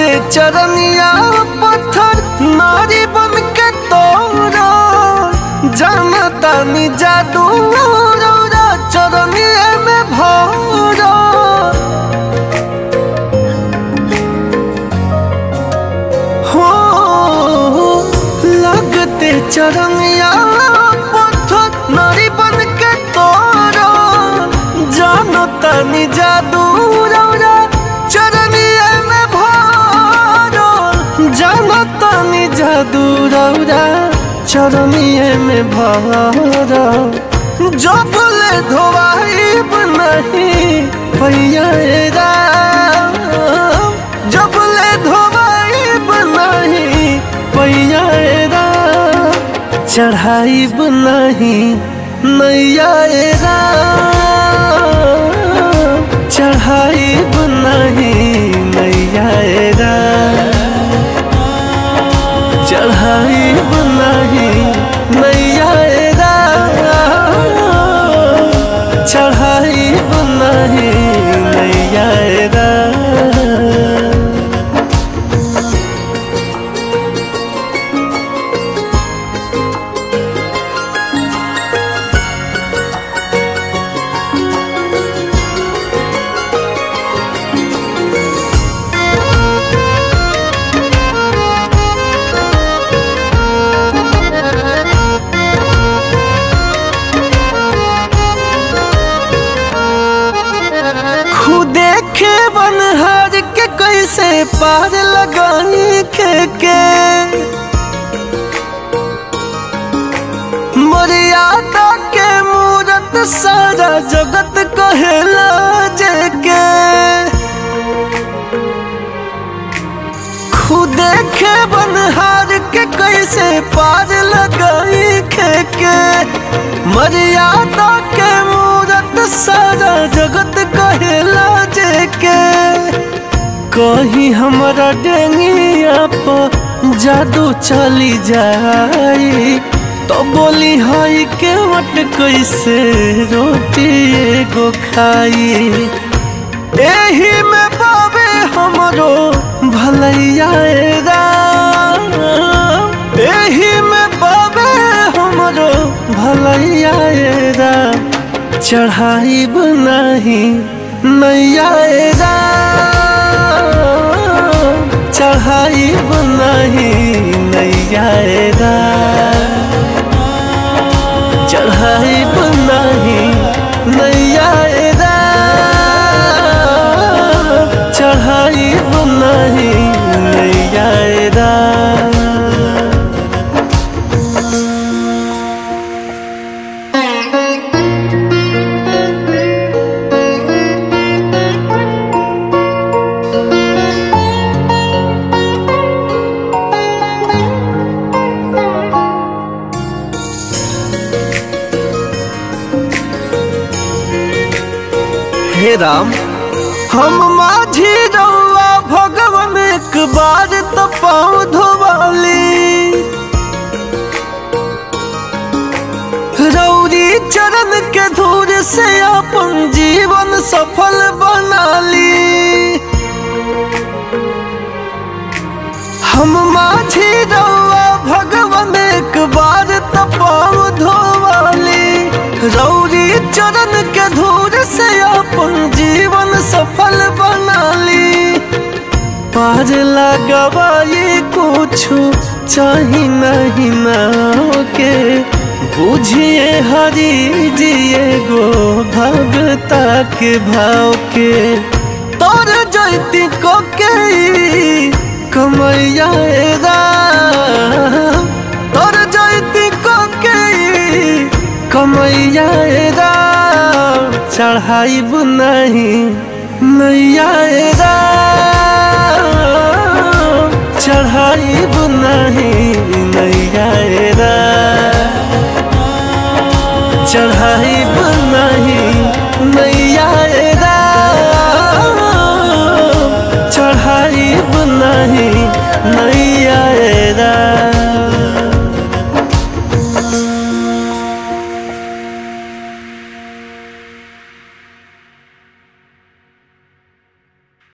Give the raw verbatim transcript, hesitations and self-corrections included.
चरनिया पत्थर नारी बन के तोरा जानता नी जादू चरनिया में भोरा हो लगते चरनिया पत्थर नारी बन के तोरा जानता नी जादू चरनिया में भोरा जानता नी जादू चरनिया में भोरा जो बोले धोवाइब नहीं पैया जो बोले धोवाइब नहीं पैया चढ़ाइब नहीं नैया चढ़ाइब नहीं नैया चढ़ाइब नहीं नैया चढ़ाइब नहीं नैया देखे बनहार के कैसे पार लगाई के, के मर्यादा के मूरत सारा जगत कहेला जेके खुद देखे बनहार के कैसे पार लगाई के, के मर्यादा के मूरत सारा जगत कहेला जेके कहीं हमारा डेंगिया पर जादू चली जाई तो बोली हाई के वट कैसे रोटी एगो खाई एही में बाबे हमरो भलैया एही में बाबे हमरो भलैया चढ़ाइब नहीं नैया चढ़ाइब नहीं नैया चढ़ाइब नहीं नैया चढ़ाइब नहीं नैया हे राम हम माझी रउआ भगवान एक बार तो पाँव धोवाली रौरी चरण के धूर से अपन जीवन सफल बनाली हम माझी रउआ भगवान एक बार तो पाँव धोवाली रौरी चरण के धूर से अपन जीवन सफल बनाली पार लगवाई कुछ चाही नहीं ना के बुझिए हरी जिए गो भगता के भाव के तोर जैती को के कमैया तोर जैती को के कमैया चढ़ाइब नहीं नैया चढ़ाइब नहीं नैया चढ़ाइब नहीं नैया चढ़ाइब नहीं नैया